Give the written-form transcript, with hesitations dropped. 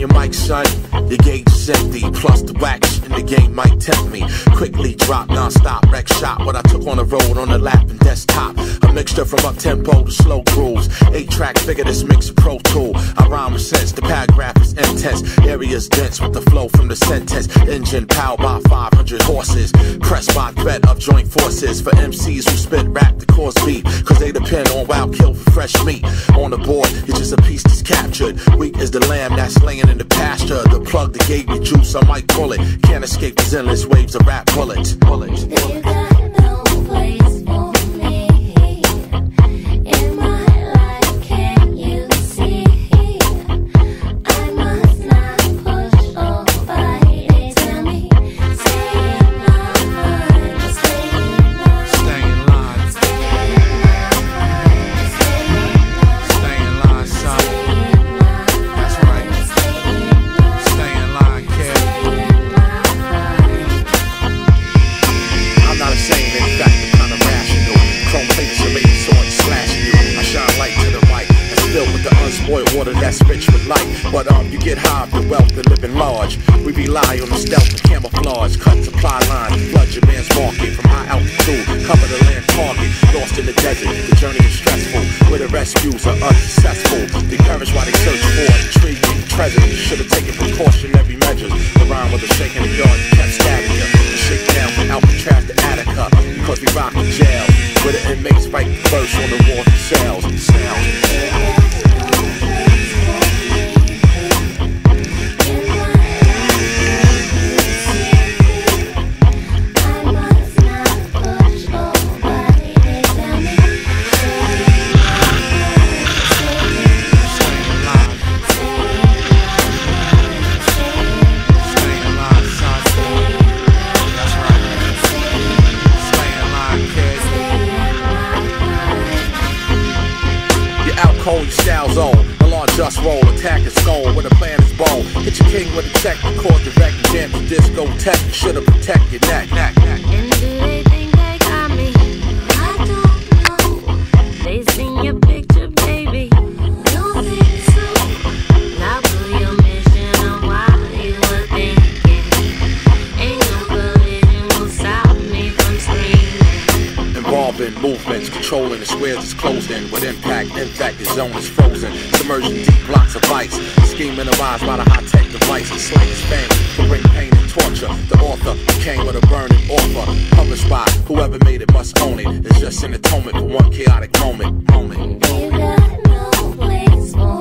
your mic, son, your gauge is empty. Plus the wax in the game might tempt me. Quickly drop, non-stop, wreck shot. What I took on the road on the lap and desktop. A mixture from up-tempo to slow grooves. 8-track figure, this mix a pro tool. I rhyme with sense, the paragraph is intense. Areas dense with the flow from the sentence. Engine powered by 500 horses. Pressed by threat of joint forces. For MCs who spit rap to cause beat. Cause they depend on wild kill for fresh meat. On the board, you're just a piece that's captured. Weak is the lamb that's laying in the pasture. The plug that gave me juice, I might pull it. Can't escape these endless waves of rap bullets. You got no place for me in my life, can't you see? I must not push or bite. They tell me, stay in line, stay in line, Stay in line, stay in line, son. That's right. Stay in line, kid. I'm not a saint, in fact, I'm kind of rational. Chrome plates are made sword slashing you. I shine light to the right, that's filled with the unspoiled water that's rich with light. But you get high off the wealth and living large. We rely on the stealth and camouflage. Cut supply lines, flood your man's market from high altitude. Cover the land target, lost in the desert. The journey is stressful, where the rescues are unsuccessful. They perish while they search for intriguing treasure. Should've taken precautionary measures. The rhyme was a shake in the yard, kept stabbing you. The shake down from Alcatraz to Attica, because we rock the jail, where the inmates fight first on the war for cells. Cold styles on, the law just roll, attack is skull with a plan is bold. Hit your king with a check, record direct, jam the disco tech. You should've protect your neck. And do they think they got me? I don't know. They seen your picture, baby. Don't think so. Now blew your mission on why you were thinking. Ain't no collision will stop me from screaming. Involving movements, controlling the squares is closed in. With impact, in fact, the zone is frozen. Submerging deep blocks of ice. Scheme minimized by the high-tech device. The slightest fame can bring pain and torture. The author came with a burning offer. Published by whoever made it must own it. It's just an atonement for one chaotic moment. You got no place for